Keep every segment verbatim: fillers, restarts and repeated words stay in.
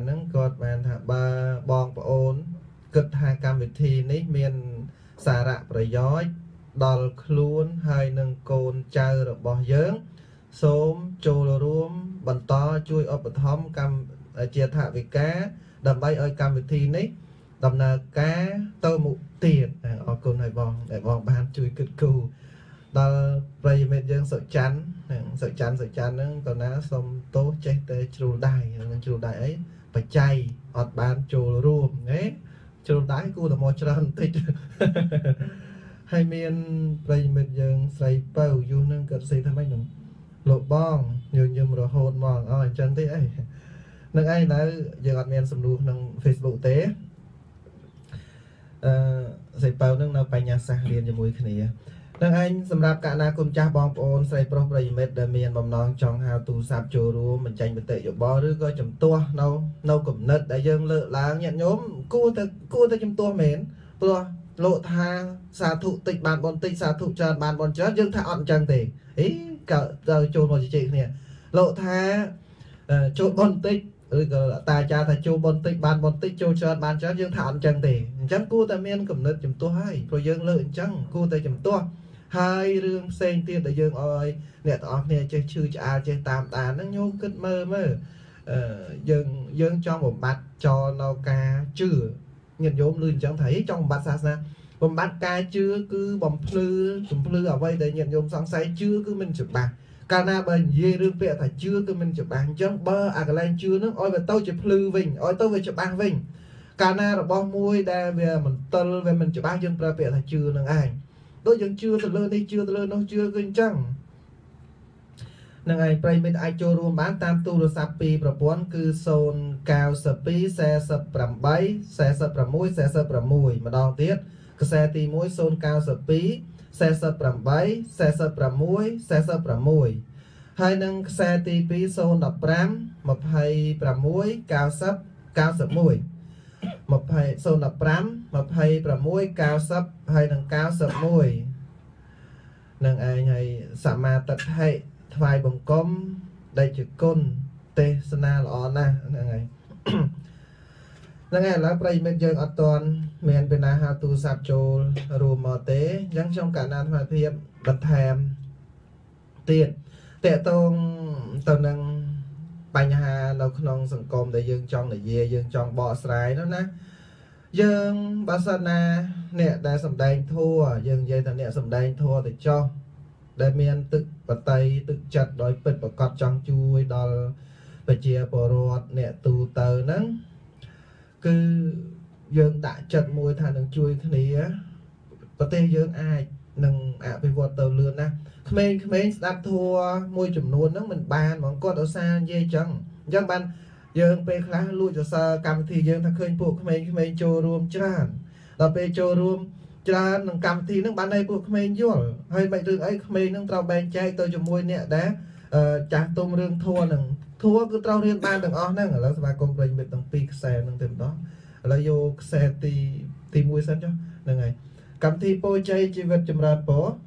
ហ្នឹងគាត់បានថាបើបងប្អូនគិតថាកម្មវិធីនេះមានសារៈប្រយោជន៍ដល់ខ្លួនហើយនឹងកូនចៅរបស់យើងសូមចូលរួមបន្តជួយឧបត្ថម្ភកម្មជាថវិកាដើម្បីឲ្យកម្មវិធីនេះដំណើរការទៅមុខទៀតអរគុណហើយបងដែលបងបានជួយគិតគូរដល់ប្រិយមិត្តយើងសុច័ន្ទសុច័ន្ទសុច័ន្ទហ្នឹងតើណាសូមទោសចេះតែជ្រុលដៃនឹងជ្រុលដៃអីបច្ច័យអត់បានចូលរួមណាជ្រុលដៃគួរតែមកច្រើនបន្តិចហើយមានប្រិយមិត្តយើងស្រីពៅយូរហ្នឹងគាត់ស្អីថាម៉េចហ្នឹងលោកបងញញឹមរហូតមកអស់អញ្ចឹងទេអីនឹងឯងនៅយើងអត់មានសំណួរក្នុង Facebook ទេអឺស្រីពៅហ្នឹងនៅបញ្ញាសាស្ត្ររៀនជាមួយគ្នានឹងឯងសម្រាប់កណ្ណាគុំចាស់បងប្អូនស្រីប្រុសប្រិយមិត្តដែលមានបំណងចង់ហៅទូរស័ព្ទចូលរួមបញ្ចេញមតិយោបល់ឬក៏ជំទាស់នៅនៅគំនិតដែលយើងលើកឡើងញាតិញោមគួរតែគួរតែជំទាស់មែនព្រោះលោកថាសាធុតិចបានបនតិចសាធុច្រើនបានបនច្រើនយើងថាអត់អញ្ចឹងទេអីក៏ទៅចូលមកជជែកគ្នាលោកថាចូលបនតិចឬក៏តាអាចារ្យថាចូលបនតិចបានបនតិចចូលច្រើនបានច្រើនយើងថាអត់អញ្ចឹងទេអញ្ចឹងគួរតែមានគំនិតជំទាស់ហើយព្រោះយើងលើកអញ្ចឹងគួរតែជំទាស់ហើយរឿងផ្សេងទៀតដែលយើងឲ្យអ្នកទាំងអស់គ្នាចេះឈឺឆ្អាលចេះតាមដានហ្នឹងញោមគិតមើលមើលអឺយើងយើងចង់បំបត្តិចោលនៅការជឿញាតិញោមលឺអញ្ចឹងថាចង់បំបត្តិសាសនាបំបត្តិការជឿគឺបំភ្លឺបំភ្លឺអ្វីដែលញាតិញោមសង្ស័យជឿគឺមិនច្បាស់កាលណាបើនិយាយរឿងពាក្យថាជឿគឺមិនច្បាស់អញ្ចឹងបើអាកន្លែងជឿហ្នឹងឲ្យវាទៅជាភ្លឺវិញឲ្យទៅវាច្បាស់វិញកាលណារបស់មួយដែលវាមិនទល់វាមិនច្បាស់យើងប្រើពាក្យថាជឿនឹងឯងដូចយើងជឿទៅលើនេះជឿទៅលើនោះជឿគឺអញ្ចឹងនឹងឯងប្រិយមិត្តអាចចូលរួមបានតាមទូរស័ព្ទពីរប្រព័ន្ធគឺศูนย์ เก้า สอง สี่ สี่ แปด สี่ 6 สี่ 6 สี่ 6 ម្ដងទៀតខ្សែទី1 ศูนย์ เก้า สอง สี่ สี่ 8 4 6 4 6 ហើយនឹងខ្សែទី2 ศูนย์ หนึ่ง ห้า ยี่สิบ เก้า ศูนย์ เก้า สิบ 20 ศูนย์ หนึ่ง ห้า ยี่สิบ เก้า สิบ ហើយនឹងเก้าสิบเอ็ดនឹងឯងហើយសមាទិដ្ឋិថ្វាយបង្គំដែលជាគុណទេសនាល្អណាស់ហ្នឹងហើយហ្នឹងហើយឥឡូវប្រិយមិត្តយើងអត់ទាន់មានពេលណាហៅទូរស័ព្ទចូលរួមមកទេអញ្ចឹងខ្ញុំកណ្ណាអាភិបបន្ថែមទៀតតកតងទៅនឹងបញ្ហានៅក្នុងសង្គមដែលយើងចង់និយាយយើងចង់បកស្រាយនោះណាយើងបើសិនណាអ្នកដែលសំដែងធัวយើងនិយាយថាអ្នកសំដែងធัวទៅចោះដែលមានទឹកបតីទឹកចិត្តដោយពិតប្រកបចង់ជួយដល់ប្រជាពលរដ្ឋអ្នកទូទៅហ្នឹងគឺយើងដាក់ចិត្តមួយថានឹងជួយគ្នាប្រទេសយើងអាចនឹងអភិវឌ្ឍទៅលឿនណាស់ក្មេងៗស្ដាប់ធัวមួយចំនួនហ្នឹងមិនបានហ្មងគាត់ឧស្សាហ៍និយាយចឹងអញ្ចឹងបានយើងពេលខ្លះលួចសរសើរកម្មវិធីយើងថាឃើញពួកក្មេងៗចូលរួមច្រើនដល់ពេលចូលរួមច្រើននឹងកម្មវិធីហ្នឹងបានឲ្យពួកក្មេងយល់ហើយមិនរឿងអីក្មេងហ្នឹងត្រូវបែងចែកទៅជាមួយអ្នកដែលចាស់ទុំរឿងធัวហ្នឹងធัวគឺត្រូវរៀនបានទាំងអស់ហ្នឹងឥឡូវសមាគមប្រិយមិត្តទាំងពីរខ្សែហ្នឹងទៅម្ដងឥឡូវយកខ្សែទីទីមួយសិនចុះហ្នឹងហើយកម្មវិធីពោជ័យជីវិតចម្រើនពរ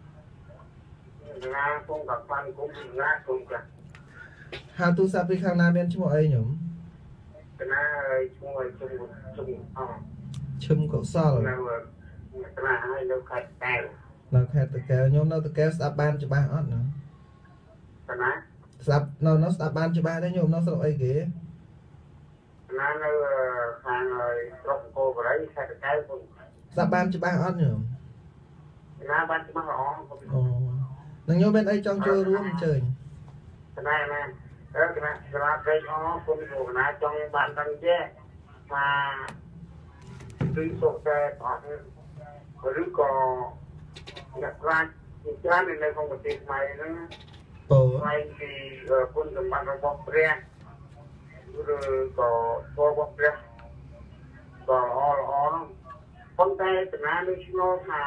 ណាគុំกับបានគុំណាគុំចាហៅទូរស័ព្ទពីខាងណាមានឈ្មោះអីញោមកណាឈ្មោះអីឈ្មោះឈ្មោះអឈឹមកុសលនៅកណាហើយនៅខេត្តកែវនៅខេត្តតកែវញោមនៅតកែវស្ដាប់បានច្បាស់អត់ណាកណាស្ដាប់នៅនៅស្ដាប់បានច្បាស់ទេញោមនៅស្រុកអីគេណានៅខាងស្រុកអង្គរបរិយខេត្តតកែវគុំស្ដាប់បានច្បាស់អត់ញោមណាបានច្បាស់ល្អអូនឹងញោមមានអីចង់ចូលរួមអញ្ជើញកណាណាអឺកណាស្រាប់ពេកអគុំកណាចង់បានដឹងទេថាគឺសុខតែអត់ឬក៏អ្នកប្រាជ្ញជាច្រើននៅក្នុងប្រទេសខ្មែរហ្នឹងពោលហើយពីគុណសម្បត្តិរបស់ព្រះឬក៏ធម៌របស់ព្រះក៏ល្អល្អហ្នឹងប៉ុន្តែកណានឹងឆ្ងល់ថា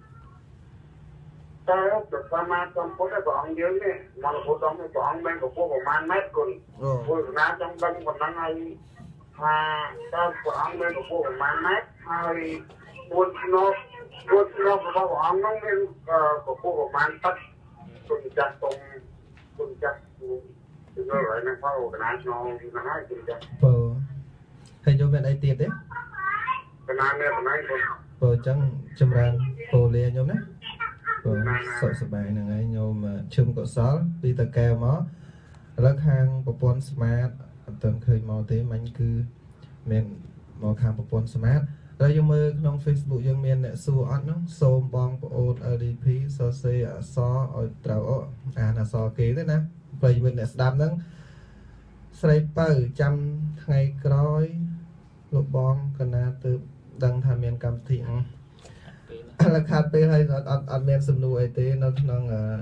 តើព្រះសម្មាសម្ពុទ្ធព្រះអង្គយើងនេះមកពុទ្ធអង្គព្រះអង្គមានកម្ពស់ប្រមាណម៉ែត្រគុណពលកណាចង់ដឹងប៉ុណ្ណឹងហើយថាតើព្រះអង្គមានកម្ពស់ប្រមាណម៉ែត្រហើយពួនឆ្នោតពួនឆ្នោតរបស់ព្រះអង្គហ្នឹងមានកម្ពស់ប្រមាណទឹកគុណចាស់តុងគុណចាស់គឺហើយណាផងកណាឆ្នោតហ្នឹងហើយគុណចាស់បើ hay vô bên đây tiệt đấy cái này này cái này rồi chẳng châm ran hồ lê nhôm đấy rồi sợ sợ bài này ngay nhôm mà châm cọ xó đi từ kèo mó rất hàng bộ phận smart từng khơi màu thế mình cứ mình màu hàng bộ phận smart rồi dùng mơ trong Facebook dùng miền nè xu ăn nó xôm bong bộ lờ đê pê so xe so ở trâu à là so kế đấy nè vậy mình nè đam nắng xây bờ trăm ngày cõi lục bong cần na từ đăng tham miền cam thị là khát pe hay ăn ăn miền sầm nuôi thế nó nó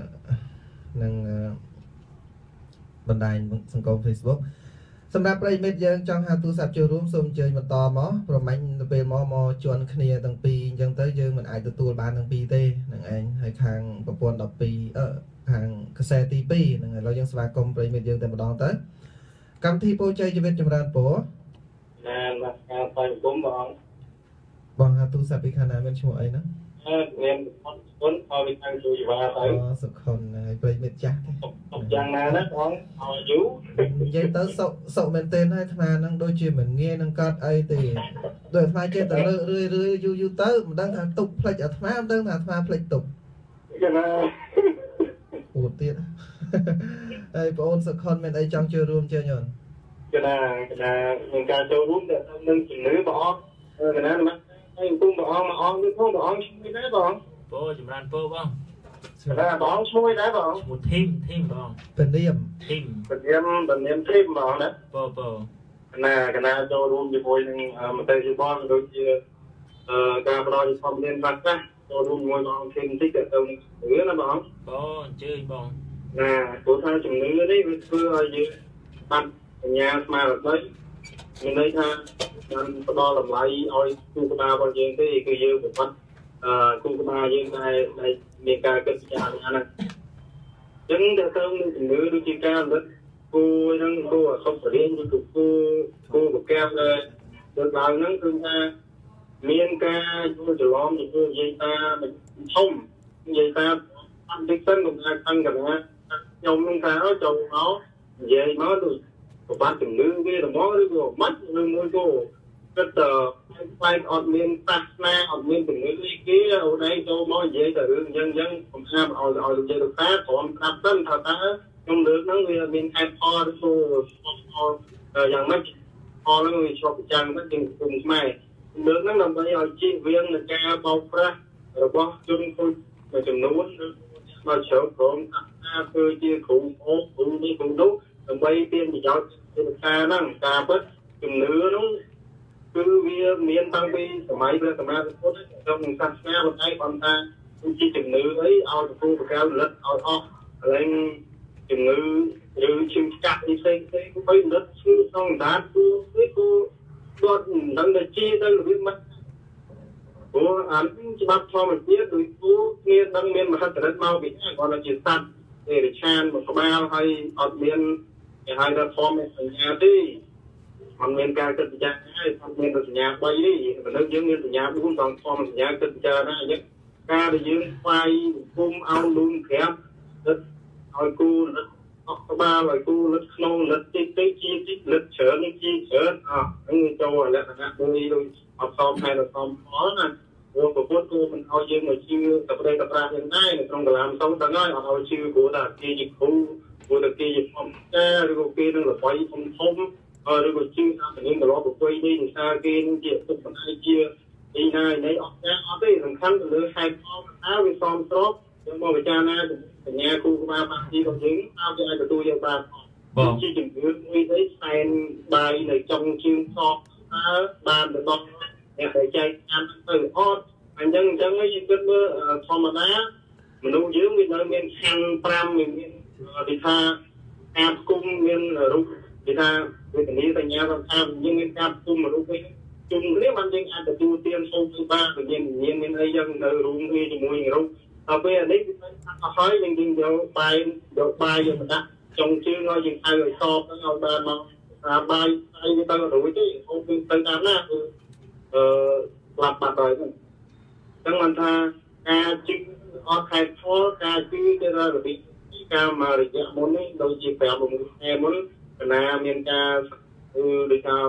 năngบันไดสังคม Facebook สำหรับรายเม็ดยังจังหาตู้สับเจอร่วมสมเจอมันต่อหมอประมาณเป็นหมอมอจวนเคลียตั้งปียังเต้ยยังมันไอตัวตัวบานตั้งปีเต้หนังเองให้ทางประปวนดอกปีเออทางกระแสตีปีหนังเรายังสมาคมรายเม็ดยังแต่มาดองเต้ยกำที่โปรเจจะเป็นจำรานโปนานมาการไปบุ้มบองบองหาตู้สับปีขนาดเป็นช่วยนะเออเรียนคนพอไปทางดูอยู่ว่าไปสุขคนรายเม็ดจักตกอย่างนั้นนะท้องเอาอยู่ยังเต้โซโซเมนเทนให้ทำงานนั่งโดยเชื่อเหมือนเงี้ยนั่งกัดไอตีโดยทำไมเจ้าแต่เรื่อยเรื่อยเรื่อยยูยูเตอร์มันดังทางตุกเพลย์อัตมามันดังทางทำเพลย์ตุกอย่างนั้นปวดเตี้ยไอ้ปอนสักคนเป็นไอ้จังเจอรวมเจอหย่อนอย่างนั้นอย่างนั้นอย่างการเจอรวมแต่ต้องนึกถึงเนื้อบอกเอออย่างนั้นมั้ยไอ้ตุ้มบอกมาออกนึกพวกบอกช่วยได้บอกโป้จุรันโป้บ้างแต่บอกช่วยได้บอกหมดทิมทิมบ้างเป็นเนียมทิมเป็นเนียมเป็นเนียมทิมบอกนะโป้โป้น่ะกันนะโจรวมอยู่บนนึงมันแต่อยู่บ้านโดยที่เอ่อการรออยู่ความเรียนรักนะโจรวมมวยบ้องทิมที่เกิดตรงหรือนะบ้องโป้เจอบ้องน่ะตัวท่าจุ่มเนื้อนี่เพื่ออะไรตัดยาสมาแบบนี้มันเลยท่ามันก็รอหลับไหลเอาคู่กระบาบอลยิงที่คือยืมแบบว่าเอ่อคู่กระบายิงในในเมียกาเกิดจากนั้นนะจึงจะต้องนึกถึงเนื้อดูจีการแล้วกูนั่งกูเขาเรียนอยู่กับกูกูกับแก้มเลยเดินหลังนั่งคือท่าเมียกาอยู่จะล้อมอยู่ยีตามันชุ่มยีตาอันที่ต้นของการตั้งกันนะยมลงเท้าจมเขาเย่มาดูบ้านถึงนึกนี่แต่มองดูกูมัดนึกมือกูก็เจอไปอดเมียนตัดหน้าอดเมียนถึงนึกนี่กี้เอาในโจมองเย่แต่เรื่องยังยังผมห้ามเอาเอาเย่ตัวแท้ผมตัดต้นตัดตายังเลือกนั่งเรียนเมียนแค่พอดูกูพอเออยังไม่พอแล้วมีชอบจังก็จึงคุมไม่เลือกนั่งลำไปเอาจีเวียงในแกเบาพระหรือว่าจนคุยมาจนนู้นมาเฉาผมตัดหน้าคือจีขู่โอ้ขู่นี่ขู่ดุลำไปเปลี่ยนจากเป็นการนั่งการเปิดจุ่มเนื้อน้องคือเวียเมียนตั้งปีสมัยเรื่องสมัยเป็นคนต้องสั่งแม่คนไทยความตาจีจุ่มเนื้อเอ้ยเอาตัวผู้แก้วเลือดเอาออกอะไรจุ่มเนื้อหรือชิมจักรที่เซ็งเซ็งไปเลือดชื่อต้องด่าตัวเฮ้ยตัวตัวตั้งแต่จีตั้งหรือมันตัวอ่านฉบับพอมันเยอะโดยตัวเมียตั้งเมียนมาแต่ละเมาไปแค่ก่อนเราจีตัดเอริชานมันก็มาให้อดเมียนให้เราทำเป็นสัญญาที่มันเป็นการตัดสินใจให้ทำเป็นสัญญาไปนี่มันเรื่องยืมเงินสัญญาบุ้งตอนทำสัญญาตัดสินใจได้ยังการได้ยืมไฟกุมเอาลุงแคบแล้วเอากูแล้วเอาบ้าเลยกูแล้วขนมแล้วจีจีจีจีแล้วเฉินจีเฉินอ่ะนั่นโจแล้วนะดูนี่ดูเอาซ้อมให้เราซ้อมพอนะโอ้ตัวกูมันเอายืมมาชื่อกับอะไรกับอะไรยังได้ตรงกลางต้องตั้งง่ายเอาชื่อกูแต่จีจีกูกูตะกี้ยังผมแก่หรือกูกินหรือไปผมทมเออหรือกูชื่อทำอย่างนี้ก็รอกูไปนี่ซากินเกี่ยวกับคนไทยเกี่ยวดีนายในออกแก่ออกได้สำคัญเลยใครพร้อมเอาไปซ้อมครบยังมองไปจ้าหน้าแต่เนี่ยกูมาบางทีก็ถึงเอาใจกับตัวยังบางที่จึงถือมีได้แฟนใบในจงชื่อสอบบานแต่ต้องเนี่ยใจใจงานตื่นออดอันยังยังไม่ยิ่งเกิดเมื่อธรรมดามันดูยืมมีเงินเงินแข่งปรำมีเงินดีท่าแอบกุ้งเงินรูปดีท่าเรื่องนี้แต่เนี้ยเราทำยังเงินแอบกุ้งมารูปไปจุ่มเรียกมันยังอาจจะดูเตียนโซ่ที่บ้านแต่ยังเงินเงินอะไรยังเออรูปนี่จะมวยรูปเอาไปอันนี้เอาไฟยังยิงเดี๋ยวไปเดี๋ยวไปยังมันนะจงชื่อเรายิงไอ้เลยสอบแล้วเอาบ้านมาอ่าใบไอ้ที่ตั้งรูปที่โอ้คือตั้งตามหน้าคือเอ่อหลับมาต่อยกันตั้งมันท่าการจิ้มออกไข่ทอดการจิ้มจะได้หรือไม่การมาเรียกมันนี่โดยจีบแบบมันแอมันขณะเมียนกาคือโดยการพ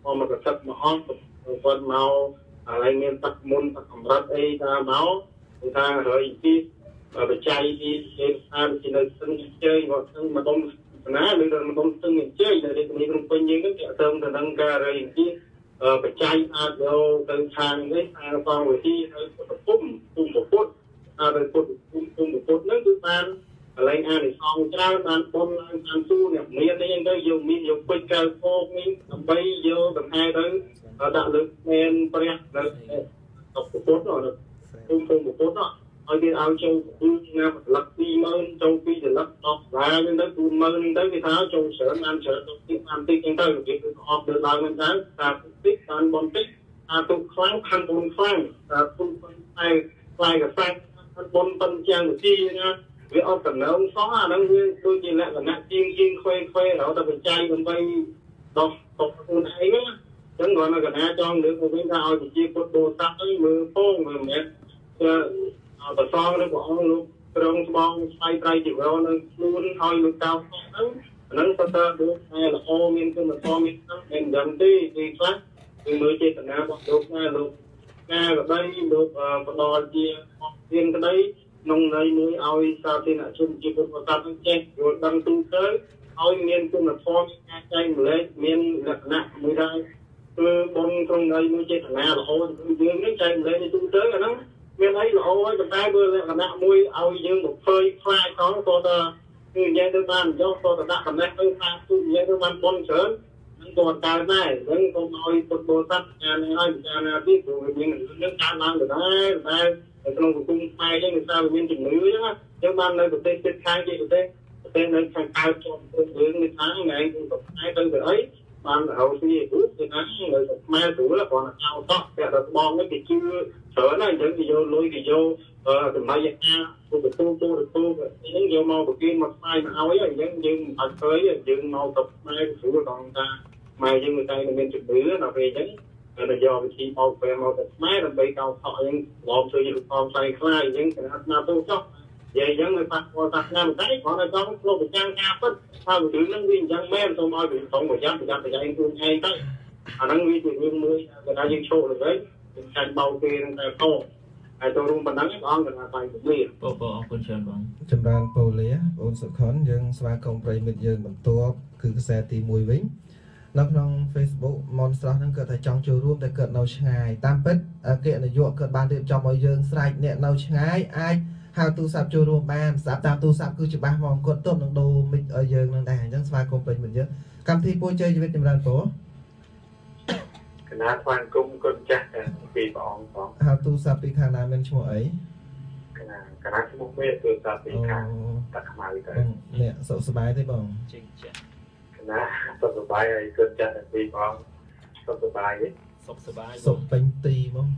មកកសិបមកអស់គាត់មកហើយមានទឹកមុនទឹកកម្រិតអីថាមកគឺថាហើយទីបច្ច័យទីគេថាជានៅស្ទឹងជើងមកស្ទឹងម្ដុំណាឬម្ដុំស្ទឹងជើងដែលនេះក្នុងពេញយើងហ្នឹងគេទៅទៅនឹងការរៃទីបច្ច័យអាចយកទៅខាងនេះខាងបងវិធីទៅពុំពុំពុទ្ធហើយពុទ្ធពុំពុំពុទ្ធហ្នឹងគឺបានកន្លែងអានិសង្សច្រើនបានបុណ្យឡើងតាមទូអ្នកមានអីហ្នឹងទៅយកមានយកពេជ្រកៅពកនេះដើម្បីយកដង្ហែទៅដាក់លើមែនព្រះនៅទៅពុទ្ធនោះពុំពុំពុទ្ធនោះឲ្យគេឲ្យចូលគឺឆ្នាំស្លឹកពីរម៉ឺនចូលពីស្លឹកដល់ស្ដាយហ្នឹងទៅគឺម៉ឺនទៅគេថាចូលច្រើនបានច្រើនទៅទីបានទីហ្នឹងទៅគេគឺអត់ទៅឡើងហ្នឹងទៅថាទីបានបនទីអាទុកខ្លាំងខាងបនខ្លាំងថាទុកខ្លាំងខ្លាំងកសាច់ខាងបនប៉ុនជាងទីណាវាអត់តំណងសោះអាហ្នឹងវាដូចជាលក្ខណៈជាងជាងខ្វេខ្វេរហូតដល់បច្ច័យដើម្បីដោះតបខ្លួនឯងហ្នឹងអញ្ចឹងគាត់នៅកណ្ដាលចង់លើកមកវិញថាឲ្យប្រជាពុទ្ធបរិស័ទហ្នឹងមើលពងមើលមិនប្រសងនឹងព្រះអង្គលោកត្រង់ស្បងស្បៃត្រៃជីវរនៅខ្លួនឲ្យលោកកៅហ្នឹងហ្នឹងទៅទៅដូចតែល្អមានគុណធម៌មានហ្នឹងមិនដឹងទេទីខ្លះគឺមើលចេតនារបស់លោកណាលោកណាក្តីលោកបដលជាទៀនក្តីក្នុងន័យមួយឲ្យសាធារណជនជាពុទ្ធបរិស័ទចេះយល់ដឹងទូទៅឲ្យមានគុណធម៌ការចែកម្លែកមានលក្ខណៈមួយដែរគឺបងក្នុងន័យមួយចេតនាល្អយើងនេះចែកម្លែកទូទៅអាហ្នឹងមានអីល្អហើយប៉ុន្តែបើលក្ខណៈមួយឲ្យយើងមកធ្វើខ្លាចផងក៏ថាគឺនិយាយទៅបានយកក៏ទៅដាក់ចំណេះទៅថាគឺនិយាយទៅបានបនច្រើននឹងក៏កើតដែរអញ្ចឹងកុំឲ្យពុទ្ធបរិស័ទអានឲ្យពិចារណាទីព្រោះវាមានរឿងកើតឡើងទៅដែរតែក្នុងសង្គមខ្មែរយើងគឺថាវាមានជំនឿអញ្ចឹងយើងបាននៅប្រទេសជិតខាងជាប្រទេសប្រទេសនៅខាងកើតជាប់ទៅរឿងនេះថាថ្ងៃគឺប្រទេសទៅទៅអីបានរកស៊ីគឺគឺថានៅខ្មែរស្រួលគាត់ចោលតោះតែដល់បងនេះគេជឿច្រើនណាស់អញ្ចឹងគេយកលុយគេយកតម្លៃអាហារទូទៅទូទៅទូអញ្ចឹងយកមកប្រគិនមកស្អាយមកឲ្យអញ្ចឹងយើងអត់ឃើញយើងមកទៅខ្មែរស្រួលដល់ថាខ្មែរយើងនៅតែមានជំនឿដល់ពេលអញ្ចឹងតែយកវិធីអោបពេលមកទៅខ្មែរដើម្បីកោតខកអញ្ចឹងឡំជួយរូបផងផ្សាយខ្លាយអញ្ចឹងគេថាស្នាទៅចុះនិយាយអញ្ចឹងនៅប៉ះពាល់សាសនាមិនដែរគ្រាន់តែចង់លោកប្រចាំការពិតថារឿងហ្នឹងវាអញ្ចឹងមែនសូមឲ្យវាត្រង់ប្រយ័ត្នប្រយ័ត្នប្រយែងខ្លួនឯងទៅអាហ្នឹងវាជារឿងមួយដែលថាយើងឈោកលើវិញចាញ់បោកគេនឹងតែតោហើយទៅរួមប៉ុណ្ណឹងព្រះអង្គក៏ថាបាយជំនាញបងបងអរគុណច្រើនបងចម្រើនពូលាបងសុខុនយើងស្វាគមន៍ប្រិមិត្តយើងបន្ទាប់គឺខ្សែទីមួយវិញនៅក្នុង Facebook មនស្រស់ហ្នឹងគាត់ថាចង់ចូលរួមតែគាត់នៅឆ្ងាយតាមពិតអគ្គនាយកគាត់បានរៀបចំឲ្យយើងស្រែកអ្នកនៅឆ្ងាយអាចហៅទូរស័ព្ទចូលរួមបានស្រាប់តាមទូរស័ព្ទគឺច្បាស់មកគាត់ទុំនឹងដូរមិចឲ្យយើងនឹងដែរអញ្ចឹងស្វាគមន៍ប្រិមិត្តយើងកម្មវិធីពូជ័យជីវិតចម្រើនពូគណៈស្វាគមន៍គុណចាស់ពីព្រះអង្គផងហៅទូរស័ព្ទពីខាងណាមានឈ្មោះអីគណៈគណៈឈ្មោះមេទូរស័ព្ទពីខាងតាខ្មៅទៅនេះសុខសប្បាយទេបងជិះចាស់គណៈសុខសប្បាយហើយគុណចាស់ពីព្រះអង្គសុខសប្បាយទេសុខសប្បាយសុខពេញទីបង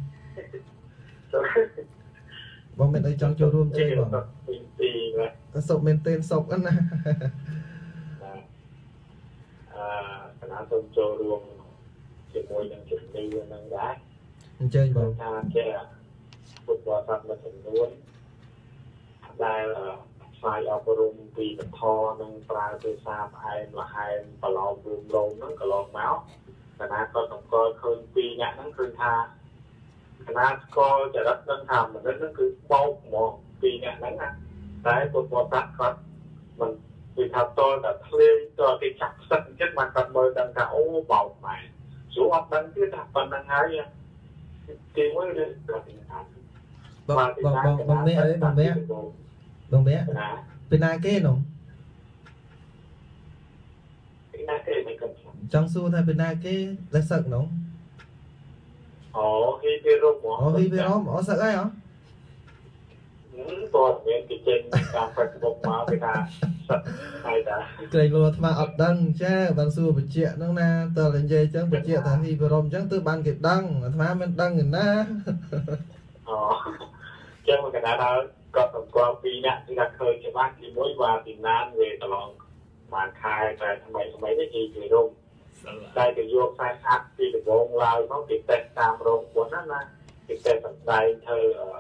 បងមានអីចង់ចូលរួមទេបងពេញទីណាសុខមែនទេសុខណាអឺគណៈសូមចូលរួមជាមួយនឹងជំនឿនឹងដែរអញ្ជើញបងថាជាពុទ្ធបរិស័ទមួយចំនួនដែលផ្សាយអប់រំពីពធនិងប្រើភាសាផ្អែមល្ហែមប្រឡំរួមរងហ្នឹងក៏ឡងមកគណៈក៏សង្កល់ឃើញពីរអ្នកហ្នឹងឃើញថាគណៈស្គាល់ចរិតដឹងថាមនុស្សហ្នឹងគឺបោកហ្មងពីរអ្នកហ្នឹងណាតែពុទ្ធបរិស័ទគាត់មិនគឺថាតតែភ្លេងតគេចាប់ផ្សិតចិត្តមកគាត់មើលដឹងថាអូបោកម៉ែព្រោះអត់ដឹងទៀតថាប៉ុណ្្នឹងហើយគេមួយគាត់ថាបងបងបងបងមេអីបងមេបងមេពីណាគេនោះពីណាគេមិនគាត់ចង់សួរថាពីណាគេដែលសឹកនោះអូហ៊ីពីរ៉ូមអូហ៊ីពីរ៉ូមអូសឹកអីហ៎តើមានគេចេញតាម Facebook មកគេថាសឹកហើយតាក្រែងលោអាត្មាអត់ដឹងចាបានសួរបញ្ជាក់ហ្នឹងណាតើនិយាយអញ្ចឹងបញ្ជាក់ថាហ៊ីពីរ៉ូមអញ្ចឹងទើបបានគេដឹងអាត្មាមិនដឹងទេណាអូចឹងមកកណ្ដាលដល់គាត់សម្គាល់ពីរអ្នកគឺថាឃើញច្បាស់ទីមួយว่าទីណានវាកន្លងបានខែតែថ្មីថ្មីនេះគេពីរំតែគេយកខ្សែអាក់ពីដំបងឡើយមកគេតេស្តតាមរោងបុណ្យណាណាគេតេស្តសម្ដែងធ្វើ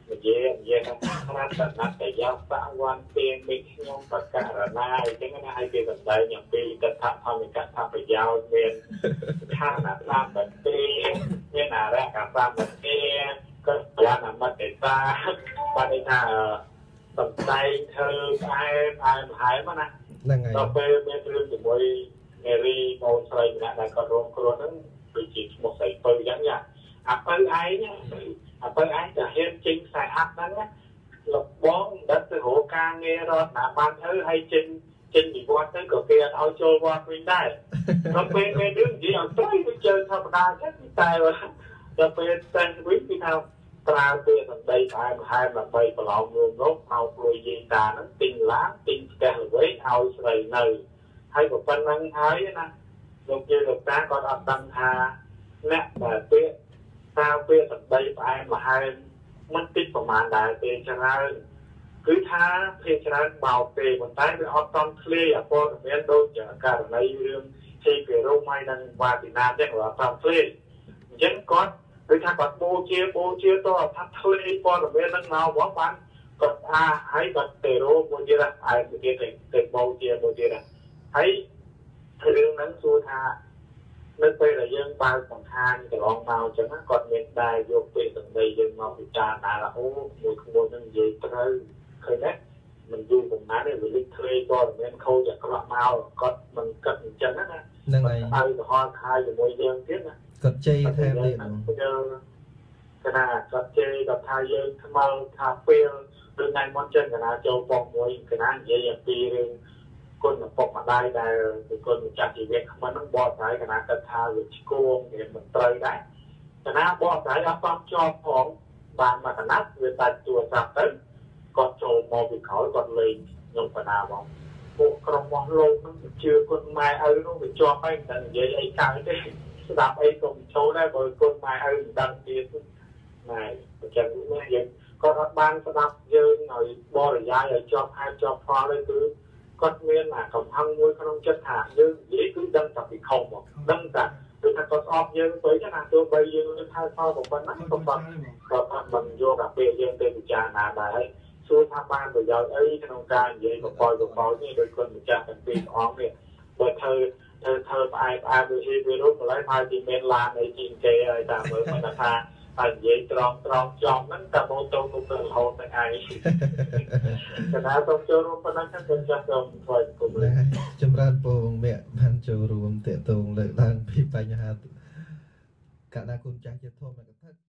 និយាយនិយាយថារតនតយាសវ័នពេងមិខ្ញុំបករណាអញ្ចឹងណាឲ្យគេសម្ដែងអំពីកថាធម្មិកថាប្រយោជន៍មានឋានៈតាមបន្ទីមានអរៈកតាមបន្ទីក៏យ៉ាងអមតេតាបានន័យថាសម្ដែងធ្វើផ្អែមផ្អែមហើយមកណាហ្នឹងហើយដល់ពេលមានរឿងជាមួយនារីបងស្រីម្នាក់ដែលគាត់រងគ្រោះហ្នឹងដូចជាឈ្មោះស្រីពៅអញ្ចឹងយ៉ាអាពៅឯងអាពៅឯងតែហ៊ានចេញខ្សែអាប់ហ្នឹងណាលបងដឹកទៅរកការងាររត់ណាបានទៅហើយចេញចេញពីវត្តទៅក៏គេអត់ឲ្យចូលវត្តវិញដែរដល់ពេលមានរឿងនិយាយឲ្យត្រូវទៅជើងធម្មតាចឹងតែដល់ពេលតែវិញពីថាប្រើពេលសម្ដីផ្អែមហាមដើម្បីប្រឡងរួមរកមកព្រួយយាយតាហ្នឹងទិញឡានទិញផ្ទះល្វែងឲ្យស្រីនៅហើយក៏ប៉ុណ្្នឹងហើយណាលោកយាយលោកតាគាត់អត់ដឹងថាអ្នកដែលពេលប្រើពេលសម្ដីផ្អែមល្ហែមមិនតិចប្រហែលដែរទេច្រើនគឺថាពេលច្រើនបោកទេប៉ុន្តែវាអត់តន់ឃ្លាយអព័ត៌មានដូចករណីរឿងជ័យពីរោមហើយនឹងវ៉ាទីណាចឹងវាអត់តន់ឃ្លាយអញ្ចឹងគាត់គឺថាគាត់បូជាបូជាតអត់ថាឃ្លាយព័ត៌មាននឹងមកបងបានគាត់ថាហើយគាត់ទៅរោមួយទៀតហើយមួយទៀតទៅបូជាមួយទៀតហើយរឿងហ្នឹងសួរថានៅពេលដែលយើងបើកបង្ហាញកន្លងមកអញ្ចឹងគាត់មានដែរយកពេលសម្ដីយើងមកពិចារណាថាអូមួយក្មួយនឹងនិយាយត្រូវឃើញទេមិនយូរប៉ុន្មានទេវាលេចធ្លាយព័ត៌មានខូចអាក្រក់មកគាត់មិនគិតអញ្ចឹងណាហ្នឹងហើយហើយទៅហល់ខាយជាមួយយើងទៀតណាគាត់ជ័យថែមទៀតហ្នឹងយើងកណាគាត់ជ័យគាត់ថាយើងថ្មល់ថាពេលដូចថ្ងៃមុនចឹងកណាចូលបងមួយកណានិយាយអំពីរឿងគុណពុកម្ដាយដែលគុណម្ចាស់ជីវិតខ្មិនហ្នឹងបកស្រាយកណាគាត់ថាវាឆ្គងវាមិនត្រូវដែរកណាបកស្រាយអត់តាមជាប់ផងបានមកកណាវាតាច់ទូរស័ព្ទទៅគាត់ចូលមកពីក្រោយគាត់លេងខ្ញុំកណាបងពួកក្រុមរបស់លោកហ្នឹងជឿគុណម៉ែឪនោះវាជាប់ហើយមិនដឹងនិយាយអីកើតទេស្ដាប់អីក៏មិនចូលដែរបើគុណម៉ែឪមិនដឹងទៀតណែអញ្ចឹងនេះយើងគាត់អត់បានស្ដាប់យើងឲ្យបរិយាយឲ្យជាប់ហេតុជាប់ផលទេគឺគាត់មានអាកំហឹងមួយក្នុងចិត្តថាយើងនិយាយគឺដឹងតែពីខុសមកដឹងតែគឺថាគាត់ស្អប់យើងទៅចឹងណាទោះបីយើងថាផលប៉ុណ្ណាក៏គាត់គាត់អត់មិនយកអាពេលយើងទៅពិចារណាដែរហើយសួរថាបានប្រយោជន៍អីក្នុងការនិយាយបបោយបបោយនេះដោយគុណម្ចាស់ទាំងពីរអង្គនេះបើធ្វើធ្វើធ្វើផ្អែកផ្អែកដូចជាវារុំម្ល៉េះហើយទីមានឡានអីជាងគេហើយតាមមើលមិនថាហើយនិយាយត្រង់ត្រង់ចំហ្នឹងតែម៉ូតូក៏ទៅរហូតទៅឯងកណាទៅចូលរួមប៉ុណ្ណឹងខ្ញុំចាស់ទៅធ្វើគុំលេចម្រើនពងមេបានចូលរួមតាក់ទងលើកឡើងពីបញ្ហាកណ្ដាគុណចាស់ជាធំ